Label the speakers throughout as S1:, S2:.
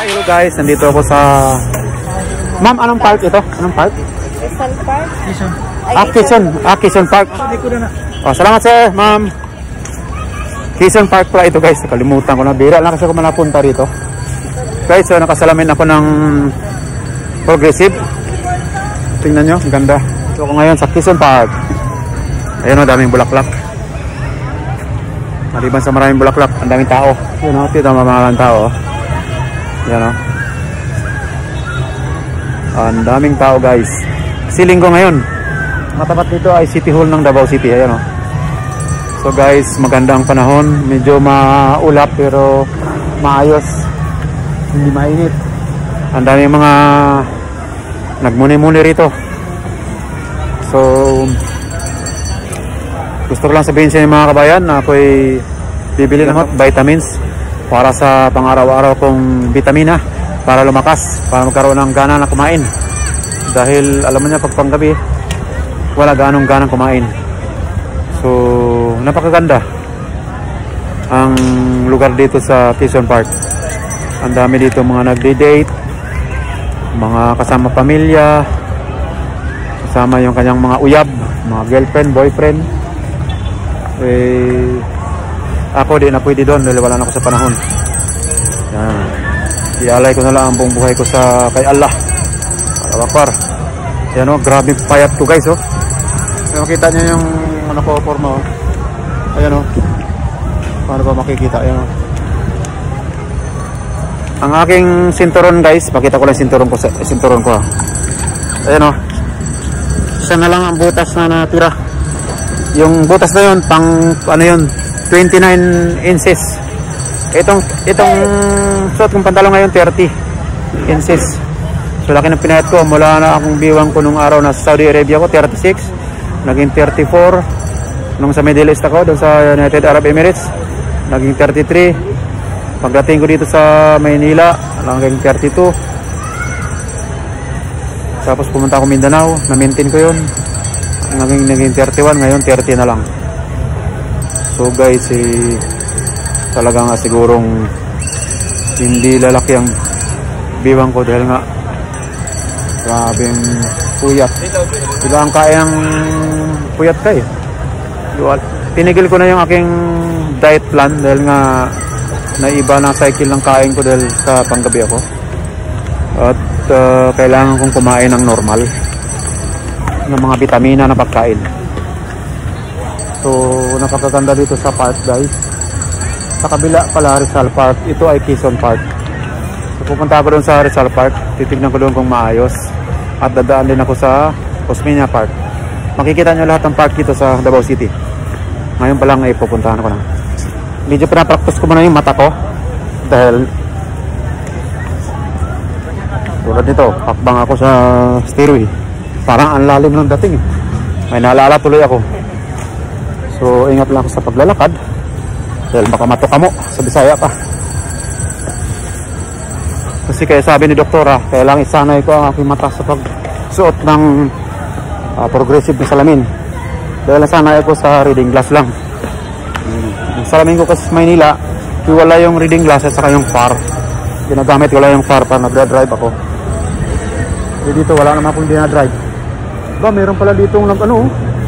S1: Hello guys, nandito ako sa... Ma'am, anong park ito? Anong park?
S2: Rizal Park.
S1: Quezon Park. Oh, salamat sir, ma'am. Quezon Park pala ito guys. Nakalimutan ko na. Bira lang kasi ako manapunta rito. Guys, so nakasalamin ako ng Progressive. Tingnan nyo, ang ganda. So ako ngayon sa Quezon Park. Ayun o, daming bulaklak. Maliban sa maraming bulaklak, ang daming tao. Yun o, tito mamahalang tao. Yan o. Ang daming tao guys. Kasi linggo ngayon. Matapat dito ay City Hall ng Davao City. Ayan o. So guys, maganda ang panahon. Medyo maulap pero maayos. Hindi mainit. Ang daming mga nagmuni-muni rito. So gusto ko lang sabihin sa inyo mga kabayan na ako'y bibili ng vitamins para sa pang-araw-araw kong vitamina para lumakas, para magkaroon ng gana na kumain. Dahil alam mo niya pag panggabi wala ganong ganang kumain. So napakaganda ang lugar dito sa Quezon Park. Ang dami dito mga nagde-date, mga kasama pamilya, kasama yung kanyang mga uyab, mga girlfriend, boyfriend. Eh, ako di na pwede doon dahil wala na ako sa panahon. Yan. Ialay ko na lang ang buong buhay ko sa kay Allah. Alakbar. Yan o, grabe payat ko guys o. Makita nyo yung ano ko forma o. Ayan o. Paano ba makikita? Ayan o. Ang aking sinturon guys, pakita ko lang sinturon ko ha. Ayan o. Isa na lang ang butas na natira. Yung butas na yun, pang ano yun, 29 inches. Itong suot kong pantalon ngayon, 30 inches. So laki ng pinayat ko. Mula na akong biwang ko nung araw na sa Saudi Arabia ko, 36. Naging 34. Nung sa Middle East ako, doon sa United Arab Emirates, naging 33. Pagdating ko dito sa Maynila, naging 32. Tapos pumunta ako Mindanao, na-maintain ko yun. Naging 31, ngayon 30 na lang. So guys, talagang sigurong hindi lalaki ang biwang ko dahil nga grabing puyat. Diba ang kayang puyat ka eh. Tinigil ko na yung aking diet plan dahil nga naiba na cycle ng kain ko dahil sa panggabi ako. At kailangan kong kumain ng normal ng mga vitamina na pagkain. So napakaganda dito sa park guys. Sa kabila pala Rizal Park, ito ay Quezon Park. So pupunta ako doon sa Rizal Park, titignan ko doon kung maayos. At dadaan din ako sa Osmeña Park. Makikita nyo lahat ng park dito sa Davao City. Ngayon pa lang ay pupuntahan ko na. Medyo pinapractice ko muna yung mata ko dahil tulad nito, pakbang ako sa stairway. Parang ang lalim ng dating eh. May naalala tuloy ako. So ingat lang ako sa paglalakad dahil baka matuka mo sa Bisaya pa. Kasi kaya sabi ni doktora, kailangan isanay ko ang aking mata sa pagsuot ng progressive na salamin. Dahil nasanay ako sa reading glass lang. Ang salamin ko kasi sa Maynila, wala yung reading glasses saka yung far. Ginagamit ko lang yung far para nagdadrive ako. E dito wala naman akong dinadrive. Ba, meron pala dito ng ano,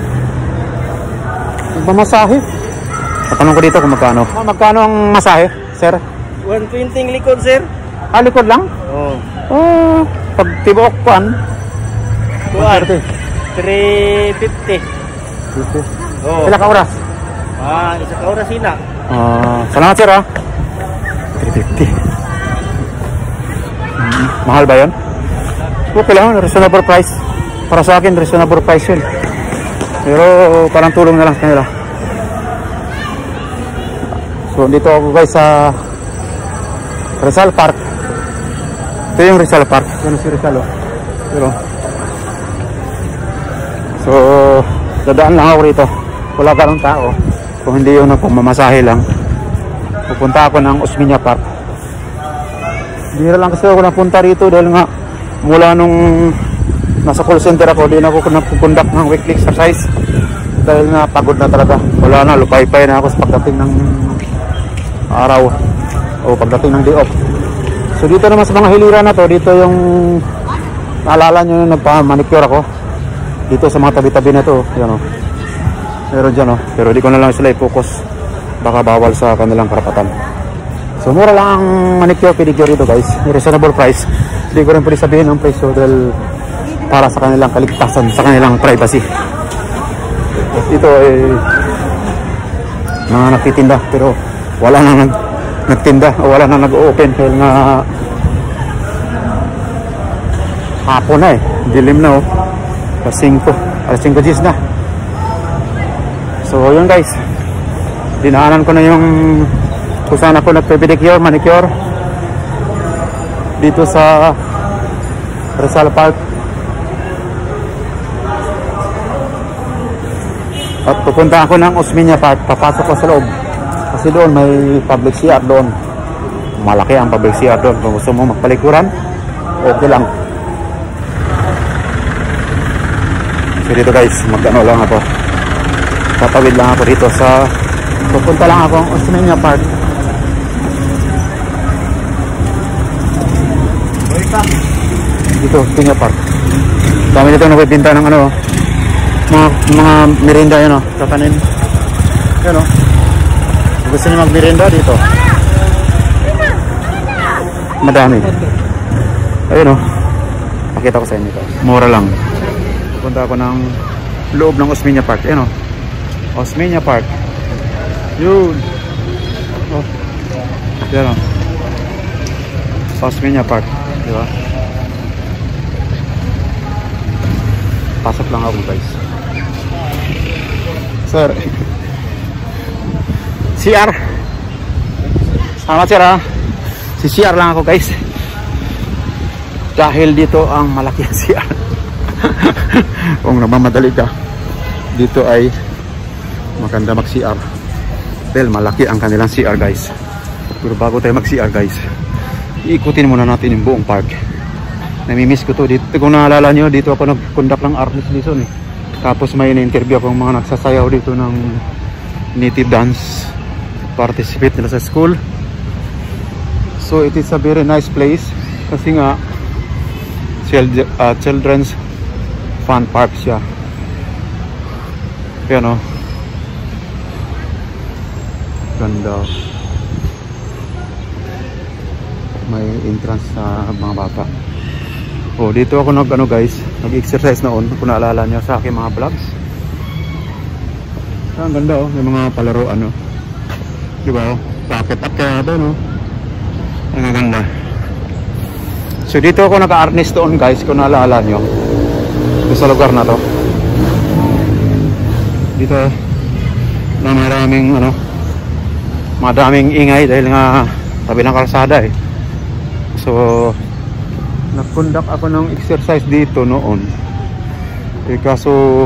S1: nagmamasahe. Tatanong ko dito kung magkano. Magkano ang masahe, sir?
S3: 120 ang likod, sir.
S1: Ah, likod lang?
S3: Oo.
S1: Oh, pag tibok kuan?
S3: 350.
S1: Oh. Ilang oras?
S3: Isa ka oras sila.
S1: Salamat sir ah. 350. Mahal ba yun? Okay lang, reasonable price. Para sa akin, reasonable price yun. Pero parang tulong na lang sa kanila. So dito ako guys sa Rizal Park. Ito yung Rizal Park. Yan si Rizal oh. Pero so dadaan lang ako rito. Wala ganong tao. Kung hindi yung nagpamamasahe lang, pupunta ako ng Osmeña Park. Bira lang kasi ako napunta rito dahil nga mula nung nasa call center ako, di na ako napupundak ng weekly exercise dahil nga pagod na talaga. Wala na, lupay-pay na ako sa pagdating ng araw o pagdating ng day off. So dito naman sa mga hilira na to, dito yung naalala nyo yung nagpa-manicure ako. Dito sa mga tabi-tabi na to, yan o. Meron dyan o. Pero di ko na lang sila i-focus. Baka bawal sa kanilang karapatan. So mura lang ang manicure, pedicure dito guys. Reasonable price. Hindi ko rin pwede sabihin ang presyo dahil para sa kanilang kaligtasan, sa kanilang privacy. Dito mga nagtitinda pero wala nang nagtinda o wala nang nag-open dahil nga hapon na dilim na alas 5 na. So yun guys, dinaanan ko na yung kung saan ako nagpe-pedicure, manicure dito sa Rizal Park. At pupunta ako ng Osmeña Park, papasok ko sa loob kasi doon may public CR doon, malaki ang public CR doon. Kung gusto mo magpalikuran, okay lang. So dito guys, mag-ano lang ako, tatawid lang ako dito sa, pupunta lang ako ng Osmeña Park. Dito, Osmeña Park. Dami dito nagbibinta ng ano, mga merienda yan o, kakanin yan o. Gusto niyo mag-merienda dito, madami. Ayun o, pakita ko sa inyo ito, mura lang. Punta ako ng loob ng Osmeña Park. Yan o, Osmeña Park yun o, yan o, Osmeña Park, diba? Pasok lang ako guys. Sir, CR. Salamat sir ha. Si CR lang ako guys. Dahil dito ang malaki ang CR. Kung nagmamadali ka, dito ay maganda mag-CR. Dahil malaki ang kanilang CR guys. Pero bago tayo mag-CR guys, iikutin muna natin yung buong park. Namimiss ko to dito. Kung naalala nyo, dito ako nag-conduct ng artist lesson Tapos may na-interview akong mga nagsasayaw dito ng native dance, participate nila sa school. So it is a very nice place kasi nga children's fun park siya. Yan o, ganda. May entrance sa mga bata. Oh, dito ako nag-ano guys, nag-exercise noon kung naalala nyo sa aking mga vlogs. Ang ganda oh, may mga palaruan oh. Di ba oh? Packet up kaya ito no. Ang ganda. So dito ako naka-arnis doon guys kung naalala nyo. Dito sa lugar na to. Dito na maraming ano, madaming ingay dahil nga tabi ng kalsada So nag-conduct ako ng exercise dito noon. Kaso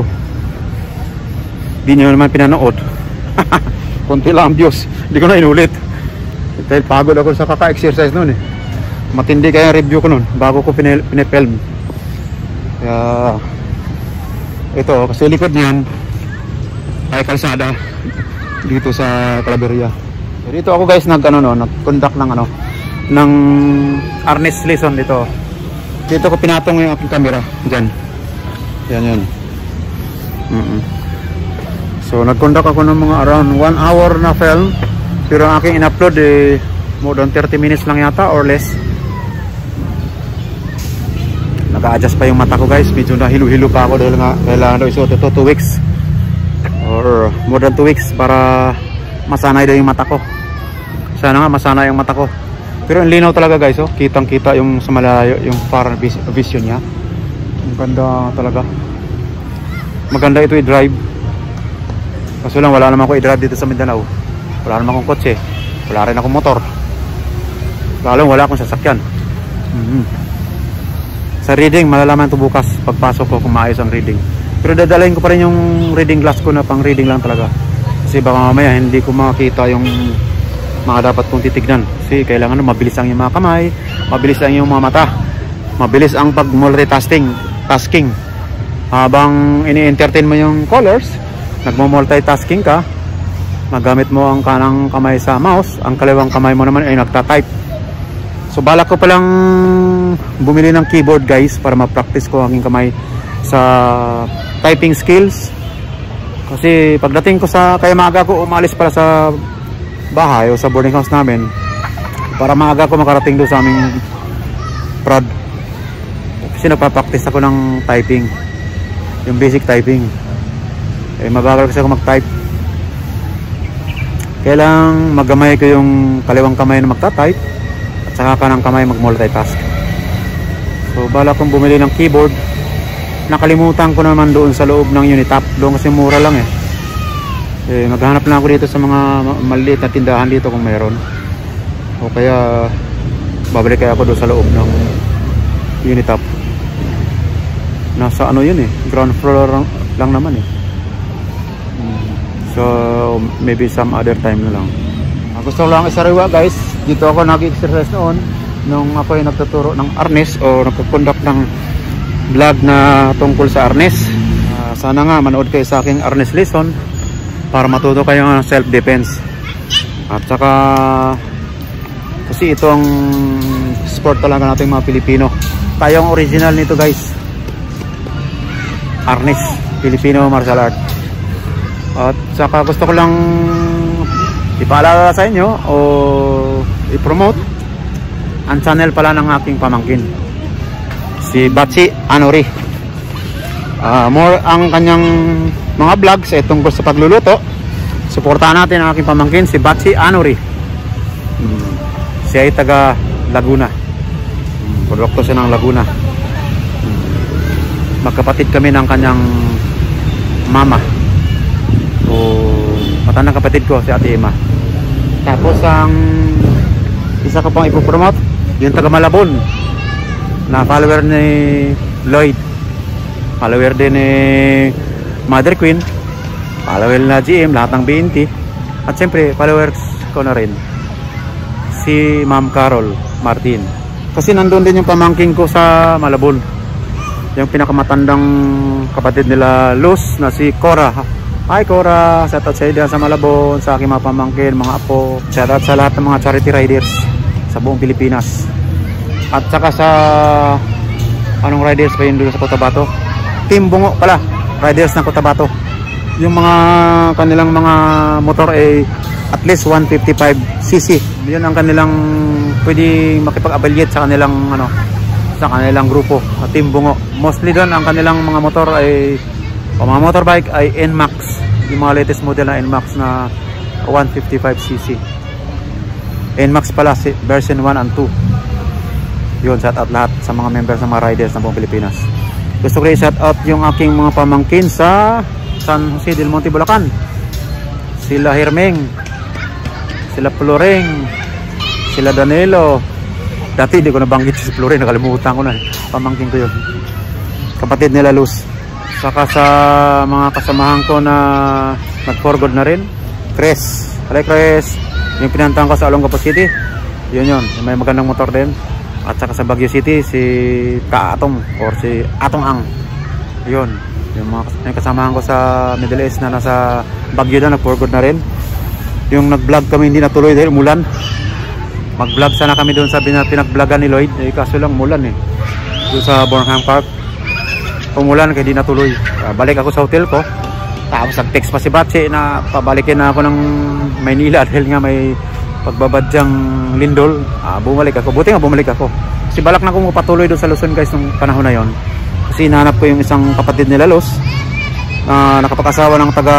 S1: di nyo naman pinanood. Konti lang views, hindi ko na inulit dahil pagod ako sa kaka-exercise noon Matindi kaya review ko noon bago ko pinipelm. Kaya ito kasi likod niyan ay kalsada dito sa Claveria. Dito ako guys nag-conduct ng arnis lesson dito. Dito ko pinatong yung aking camera dyan. Yan. So nag-conduct ako ng mga around 1 hour na film. Pero ang aking in-upload more than 30 minutes lang yata or less. Naka-adjust pa yung mata ko guys. Medyo nahilo-hilo pa ako dahil nga kailangan daw isuot ito 2 weeks or more than 2 weeks para masanay daw yung mata ko. Sana nga masanay yung mata ko. Pero ang linaw talaga guys oh. Kitang kita yung sa malayo, yung far vision niya. Ang ganda talaga. Maganda ito i-drive. Kaso lang wala naman ako i-drive dito sa Mindanao. Wala naman akong kotse. Wala rin akong motor. Lalong wala akong sasakyan. Sa reading malalaman ito bukas pagpasok ko kung maayos ang reading. Pero dadalhin ko pa rin yung reading glass ko na pang reading lang talaga. Kasi baka mamaya hindi ko makita yung mga dapat kong titignan. Kasi kailangan mabilis ang yung mga kamay, mabilis ang yung mga mata, mabilis ang pag multitasking. Habang ini-entertain mo yung colors, nagmo-multitasking ka, magamit mo ang kanang kamay sa mouse, ang kaliwang kamay mo naman ay nagta-type. So balak ko palang bumili ng keyboard guys para ma-practice ko ang aking kamay sa typing skills. Kasi pagdating ko sa, kaya maaga ko umalis para sa bahay o sa boarding house namin para maaga ko makarating doon sa aming prod. Kasi nagpa-practice ako ng typing, yung basic typing. Mabagal kasi ako mag-type. Kailang magamay ko yung kaliwang kamay na magta-type at saka kanang kamay mag-multitask. So bala kong bumili ng keyboard. Nakalimutan ko naman doon sa loob ng Unitap. Doon kasi mura lang maghanap lang ako dito sa mga maliit na tindahan dito kung meron. O kaya babalik kaya ako doon sa loob ng Unitap. Nasa ano yun ground floor lang naman So maybe some other time na lang. Gusto ko lang isariwa guys. Dito ako nag-exercise noon nung ako ay nagtuturo ng arnes o nagko-conduct ng vlog na tungkol sa arnes. Sana nga manood kayo sa aking arnes lesson para matuto kayo ng self-defense. At saka kasi ito ang sport talaga nating mga Pilipino. Tayo ang original nito guys. Arnes, Filipino martial art. At saka gusto ko lang ipaalala sa inyo o i-promote ang channel pala ng aking pamangkin, si Batsi Anori. More ang kanyang mga vlogs ay tungkol sa pagluluto. Suportahan natin ang aking pamangkin, si Batsi Anori. Siya ay taga Laguna. Produkto siya ng Laguna. Magkapatid kami ng kanyang mama. So matandang kapatid ko si Ate Emma. Tapos ang isa ko pang ipopromote, yung taga Malabon na follower ni Lloyd, follower din ni Mother Queen, follower na GM, lahat ng BNT. At siyempre followers ko na rin si Ma'am Carol Martin. Kasi nandun din yung pamangking ko sa Malabon, yung pinakamatandang kapatid nila Luz na si Cora. Hi Cora, shout out sa iyo sa Malabon, sa aking mga pamangkin, mga apo. Shout out sa lahat ng mga charity riders sa buong Pilipinas. At saka sa anong riders pa yun doon sa Cotabato? Team Bungo pala, riders ng Cotabato. Yung mga kanilang mga motor ay at least 155cc. Yun ang kanilang pwede makipag-affiliate sa kanilang sa kanilang grupo, Team Bungo. Mostly doon ang kanilang mga motor ay mga motorbike ay NMAX, yung mga latest model na NMAX na 155cc. NMAX pala version 1 and 2. Yun, shout out lahat sa mga members ng mga riders ng buong Pilipinas. Gusto ko i-shout out yung aking mga pamangkin sa San Jose del Monte, Bulacan. Sila Hermeng, sila Floreng, sila Danilo. Dati hindi ko nabanggit si Floreng, nakalimutan ko na. Pamangkin ko yun, kapatid nila Luz. Saka sa mga kasamahan ko na nag-for good na rin, Chris, hello Chris, yung pinantahan ko sa Olongapo City, yun, may magandang motor din. At saka sa Baguio City, si Kaatong or si Atong Ang, yun, yung mga kasamahan ko sa Middle East na nasa Baguio na nag-for good na rin. Yung nag-vlog kami hindi natuloy dahil umulan. Mag-vlog sana kami doon sa pinag-vlogan ni Lloyd, kaso lang umulan doon sa Bornham Park. Umulan kaya di natuloy. Balik ako sa hotel ko. Tapos nag-text pa si Batsi na pabalikin na ako ng Maynila dahil nga may pagbabadyang lindol. Bumalik ako. Buti nga bumalik ako. Kasi balak na akong patuloy doon sa Luzon guys nung panahon na yon. Kasi hinahanap ko yung isang kapatid nila Luz na nakapag-asawa ng taga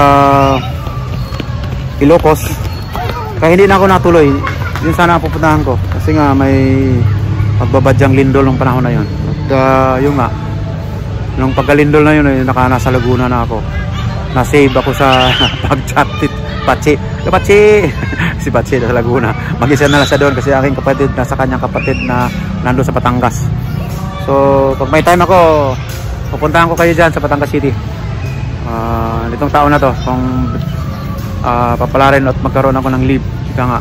S1: Ilocos. Kaya hindi na ako natuloy. Yun sana ang pupuntahan ko. Kasi nga may pagbabadyang lindol nung panahon na yon. At yun nga, nung pagkalindol na yun, nasa Laguna na ako. Na-save ako sa pag-chat Batsi. Si Batsi sa Laguna. Mag-isa na lang siya doon kasi aking kapatid, nasa kanyang kapatid na nandun sa Batangas. So, pag may time ako, pupuntahan ko kayo dyan sa Batangas City. Nitong taon na to, kung papalarin at magkaroon ako ng leave. Ika nga.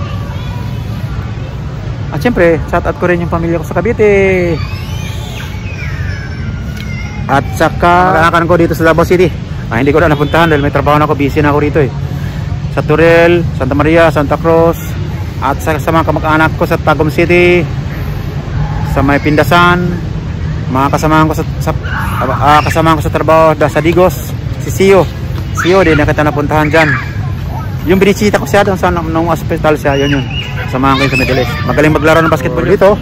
S1: At syempre, shout out ko rin yung pamilya ko sa Cavite. At saka mag-anakan ko dito sa Davao City. Hindi ko na napuntahan dahil may trabaho na ako, busy na ako rito Sa Turel, Santa Maria, Santa Cruz, At sa mga kamag-anak ko sa Tagum City, sa may Pindasan, mga kasamahan ko sa trabaho sa Digos, si Sio din nakita napuntahan dyan. Yung binisita ko siya doon sa nung hospital siya, yun samahan ko yun sa Middle East. Magaling maglaro ng basketball dito.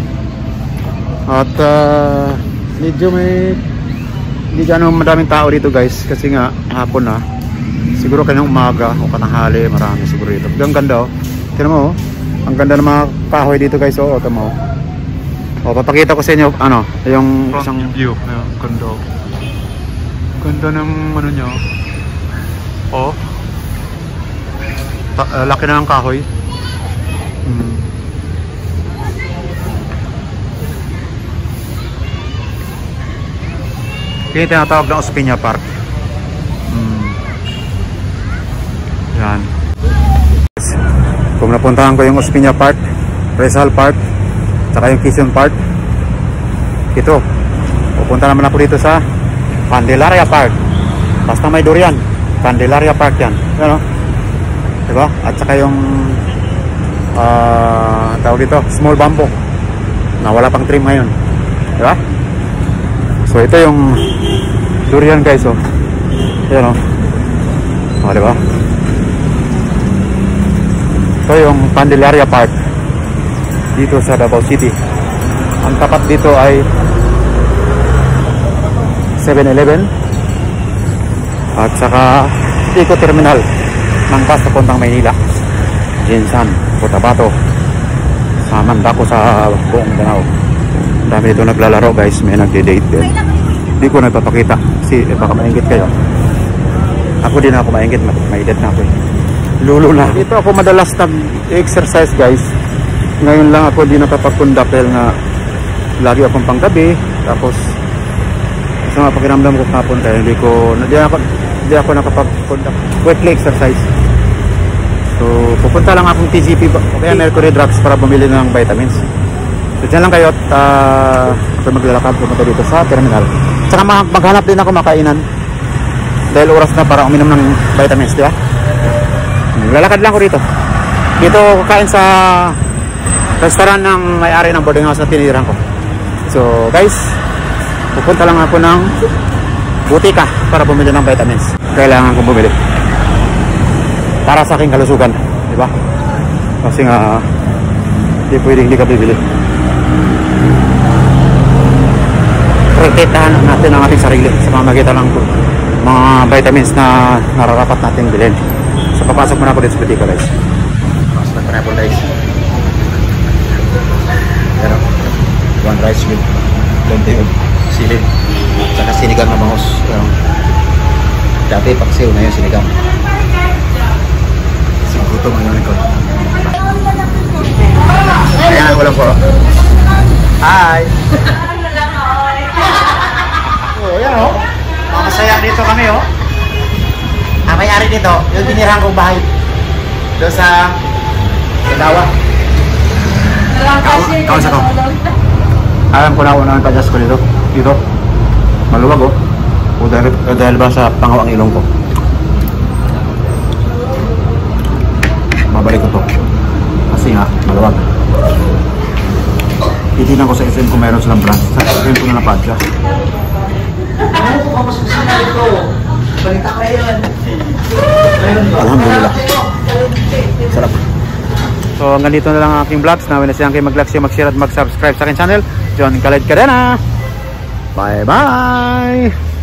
S1: At medyo hindi gano'ng madaming tao dito guys, kasi nga hapon na. Siguro kanyang umaga o kanahali, marami siguro dito. Ang ganda tignan mo ang ganda ng mga kahoy dito guys. Ito mo. Papakita ko sa inyo yung isang view. Ganda. Ganda ng nyo. Laki na ng kahoy. Kaya tinatawag na Ospina Park. Yan. Kung napuntahan ko yung Ospina Park, Rizal Park, saka yung Quezon Park, ito, pupunta naman ako dito sa Candelaria Park. Basta may durian, Candelaria Park yan. Ano? Diba? At saka yung tawag dito, Small Bamboo, na wala pang trim ngayon. Diba? So ito yung durian guys. Yan diba? Ito yung Candelaria Park dito sa Davao City. Ang tapat dito ay 7-Eleven at saka Eco Terminal ng bus papuntang Maynila, Jinsan, Cotabato, sa Mandaco, sa buong Danao. Dami dito naglalaro guys, may nagde-date din. Hindi ko nagpapakita kasi baka maingit kayo. Ako din ako maingit, ma-edit na ako. Lulo na. Dito ako madalas nag-exercise guys. Ngayon lang ako di nakapagpundak dahil nga lagi akong panggabi. Tapos sa mga pakiramdam ko kapon kaya hindi ako nakapagpundak weekly exercise. So pupunta lang akong TGP kaya Mercury Drugs para bumili ng vitamins. So dyan lang kayo at ako maglalakad pumunta dito sa terminal. Saka maghanap din ako makainan dahil oras na para uminom ng vitamins, di ba? Lalakad lang ako dito. Dito kakain sa restaurant ng may-ari ng boarding house na tinirang ko. So guys, pupunta lang ako ng butika para bumili ng vitamins. Kailangan kong bumili para sa aking kalusugan, di ba? Kasi nga hindi pwedeng hindi ka bibili. Protectahan natin ang ating sarili sa pamamagitan ng mga vitamins na nararapat natin bilhin. So papasok muna ako dito sa butika guys. Pasok na po guys. Pero one rice with plenty of silid, saka sinigang na bangus. Dati paksiw na yung sinigang. Sigutom ang likod. Ayan ako lang po. Hi! Ayan masaya dito kami ang may-ari dito, yung tinirahan kong bahay doon sa Dawa. Kawan sa ko. Alam ko na unang padyas ko dito. Maluwag o dahil ba sa pangawang ilong ko. Mabalik ko to kasi nga maluwag. Titignan ko sa SM kung meron silang branch. Sa SM ko na napadya. Alhamdulillah. Sarap. So hanggang dito na lang ang aking vlogs. Nawin na siyang kayo mag-like, mag-share at mag-subscribe sa aking channel, John Khaled Cadena. Bye bye.